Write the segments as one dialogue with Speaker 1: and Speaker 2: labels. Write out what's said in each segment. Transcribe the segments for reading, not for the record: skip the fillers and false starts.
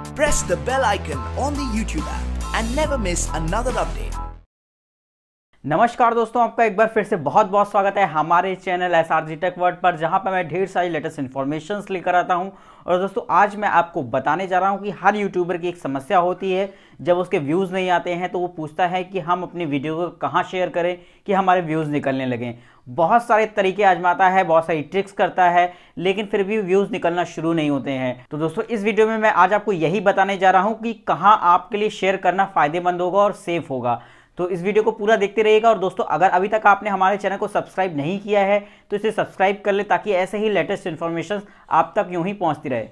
Speaker 1: Press the bell icon on the YouTube app and never miss another update.
Speaker 2: नमस्कार दोस्तों, आपका एक बार फिर से बहुत बहुत स्वागत है हमारे चैनल SRG टेक वर्ल्ड पर, जहां पर मैं ढेर सारी लेटेस्ट इन्फॉर्मेशंस लेकर आता हूं। और दोस्तों आज मैं आपको बताने जा रहा हूं कि हर यूट्यूबर की एक समस्या होती है, जब उसके व्यूज़ नहीं आते हैं तो वो पूछता है कि हम अपनी वीडियो को कहां शेयर करें कि हमारे व्यूज़ निकलने लगें। बहुत सारे तरीके आजमाता है, बहुत सारी ट्रिक्स करता है, लेकिन फिर भी व्यूज़ निकलना शुरू नहीं होते हैं। तो दोस्तों इस वीडियो में मैं आज आपको यही बताने जा रहा हूँ कि कहाँ आपके लिए शेयर करना फ़ायदेमंद होगा और सेफ़ होगा। तो इस वीडियो को पूरा देखते रहिएगा। और दोस्तों अगर अभी तक आपने हमारे चैनल को सब्सक्राइब नहीं किया है तो इसे सब्सक्राइब कर ले, ताकि ऐसे ही लेटेस्ट इन्फॉर्मेशन आप तक यूं ही पहुंचती रहे।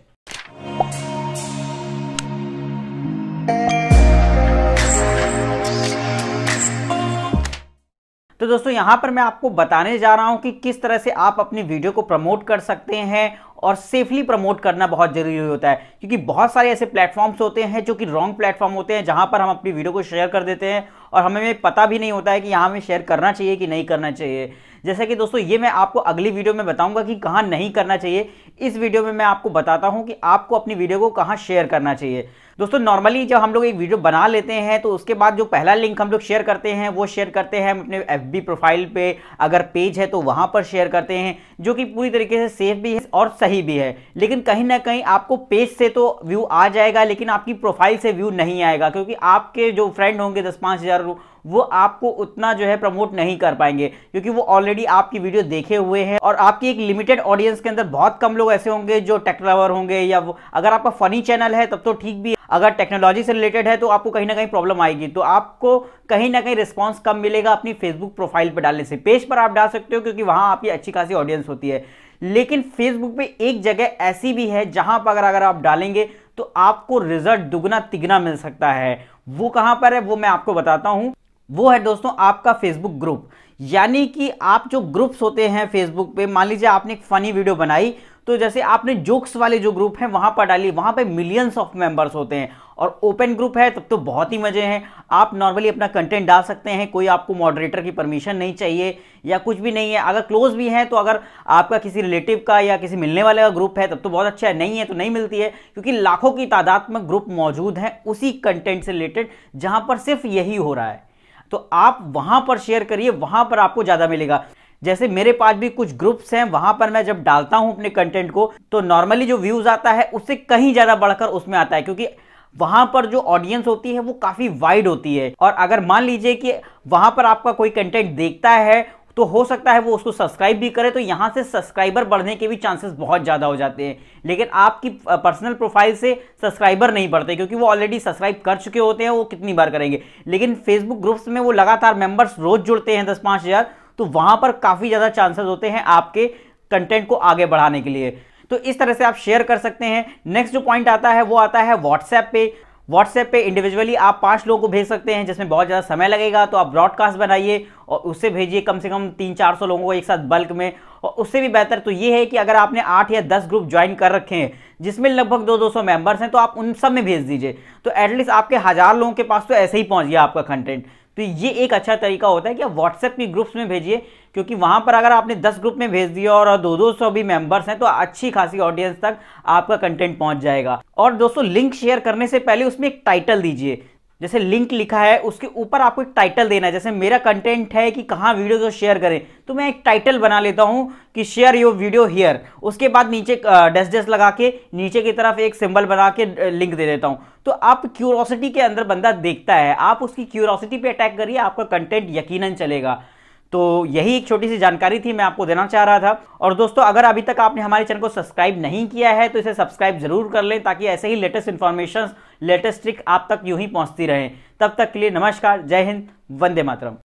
Speaker 2: तो दोस्तों यहां पर मैं आपको बताने जा रहा हूं कि किस तरह से आप अपनी वीडियो को प्रमोट कर सकते हैं, और सेफली प्रमोट करना बहुत जरूरी होता है, क्योंकि बहुत सारे ऐसे प्लेटफॉर्म्स होते हैं जो कि रॉन्ग प्लेटफॉर्म होते हैं, जहां पर हम अपनी वीडियो को शेयर कर देते हैं और हमें पता भी नहीं होता है कि यहाँ हमें शेयर करना चाहिए कि नहीं करना चाहिए। जैसे कि दोस्तों ये मैं आपको अगली वीडियो में बताऊंगा कि कहाँ नहीं करना चाहिए। इस वीडियो में मैं आपको बताता हूँ कि आपको अपनी वीडियो को कहाँ शेयर करना चाहिए। दोस्तों नॉर्मली जब हम लोग एक वीडियो बना लेते हैं तो उसके बाद जो पहला लिंक हम लोग शेयर करते हैं वो शेयर करते हैं हम अपने FB प्रोफाइल पे, अगर पेज है तो वहाँ पर शेयर करते हैं, जो कि पूरी तरीके से सेफ भी है और सही भी है। लेकिन कहीं ना कहीं आपको पेज से तो व्यू आ जाएगा, लेकिन आपकी प्रोफाइल से व्यू नहीं आएगा, क्योंकि आपके जो फ्रेंड होंगे 10-5 हज़ार वो आपको उतना जो है प्रमोट नहीं कर पाएंगे, क्योंकि वो ऑलरेडी आपकी वीडियो देखे हुए हैं। और आपकी एक लिमिटेड ऑडियंस के अंदर बहुत कम लोग ऐसे होंगे जो टेक लवर होंगे, या वो अगर आपका फनी चैनल है तब तो ठीक भी है, अगर टेक्नोलॉजी से रिलेटेड है तो आपको कहीं ना कहीं प्रॉब्लम आएगी। तो आपको कहीं ना कहीं रिस्पांस कम मिलेगा अपनी फेसबुक प्रोफाइल पर डालने से। पेज पर आप डाल सकते हो क्योंकि वहां आपकी अच्छी खासी ऑडियंस होती है, लेकिन फेसबुक पे एक जगह ऐसी भी है जहां पर अगर आप डालेंगे तो आपको रिजल्ट दुगना तिगना मिल सकता है। वो कहां पर है वो मैं आपको बताता हूं। वो है दोस्तों आपका फेसबुक ग्रुप। यानी कि आप जो ग्रुप्स होते हैं फेसबुक पे, मान लीजिए आपने एक फनी वीडियो बनाई, तो जैसे आपने जोक्स वाले जो ग्रुप हैं वहां पर डाली, वहां पे मिलियंस ऑफ मेंबर्स होते हैं, और ओपन ग्रुप है तब तो बहुत ही मजे हैं। आप नॉर्मली अपना कंटेंट डाल सकते हैं, कोई आपको मॉडरेटर की परमिशन नहीं चाहिए या कुछ भी नहीं है। अगर क्लोज भी है तो अगर आपका किसी रिलेटिव का या किसी मिलने वाले का ग्रुप है तब तो बहुत अच्छा है, नहीं है तो नहीं मिलती है, क्योंकि लाखों की तादाद में ग्रुप मौजूद हैं उसी कंटेंट से रिलेटेड जहां पर सिर्फ यही हो रहा है। तो आप वहां पर शेयर करिए, वहां पर आपको ज्यादा मिलेगा। जैसे मेरे पास भी कुछ ग्रुप्स हैं, वहां पर मैं जब डालता हूं अपने कंटेंट को तो नॉर्मली जो व्यूज आता है उससे कहीं ज्यादा बढ़कर उसमें आता है, क्योंकि वहां पर जो ऑडियंस होती है वो काफी वाइड होती है। और अगर मान लीजिए कि वहां पर आपका कोई कंटेंट देखता है तो हो सकता है वो उसको सब्सक्राइब भी करे, तो यहां से सब्सक्राइबर बढ़ने के भी चांसेस बहुत ज़्यादा हो जाते हैं। लेकिन आपकी पर्सनल प्रोफाइल से सब्सक्राइबर नहीं बढ़ते, क्योंकि वो ऑलरेडी सब्सक्राइब कर चुके होते हैं, वो कितनी बार करेंगे। लेकिन फेसबुक ग्रुप्स में वो लगातार मेंबर्स रोज जुड़ते हैं 10-5 हज़ार, तो वहां पर काफ़ी ज़्यादा चांसेस होते हैं आपके कंटेंट को आगे बढ़ाने के लिए। तो इस तरह से आप शेयर कर सकते हैं। नेक्स्ट जो पॉइंट आता है वो आता है व्हाट्सएप पे। व्हाट्सएप पे इंडिविजुअली आप 5 लोगों को भेज सकते हैं, जिसमें बहुत ज़्यादा समय लगेगा, तो आप ब्रॉडकास्ट बनाइए और उससे भेजिए कम से कम 300-400 लोगों को एक साथ बल्क में। और उससे भी बेहतर तो ये है कि अगर आपने 8 या 10 ग्रुप ज्वाइन कर रखे हैं जिसमें लगभग 200-200 मेंबर्स हैं, तो आप उन सब में भेज दीजिए, तो एटलीस्ट आपके 1000 लोगों के पास तो ऐसे ही पहुंच गया आपका कंटेंट। तो ये एक अच्छा तरीका होता है कि आप व्हाट्सएप की ग्रुप्स में भेजिए, क्योंकि वहां पर अगर आपने 10 ग्रुप में भेज दिया और 200-200 भी मेंबर्स हैं तो अच्छी खासी ऑडियंस तक आपका कंटेंट पहुंच जाएगा। और दोस्तों लिंक शेयर करने से पहले उसमें एक टाइटल दीजिए। जैसे लिंक लिखा है उसके ऊपर आपको एक टाइटल देना है। जैसे मेरा कंटेंट है कि कहाँ वीडियो को शेयर करें, तो मैं एक टाइटल बना लेता हूं कि शेयर योर वीडियो हियर। उसके बाद नीचे डैश लगा के नीचे की तरफ एक सिंबल बना के लिंक दे देता हूं। तो आप क्यूरोसिटी के अंदर बंदा देखता है, आप उसकी क्यूरोसिटी पे अटैक करिए, आपका कंटेंट यकीनन चलेगा। तो यही एक छोटी सी जानकारी थी मैं आपको देना चाह रहा था। और दोस्तों अगर अभी तक आपने हमारे चैनल को सब्सक्राइब नहीं किया है तो इसे सब्सक्राइब जरूर कर लें, ताकि ऐसे ही लेटेस्ट इन्फॉर्मेशन, लेटेस्ट ट्रिक आप तक यूं ही पहुंचती रहें। तब तक के लिए नमस्कार, जय हिंद, वंदे मातरम।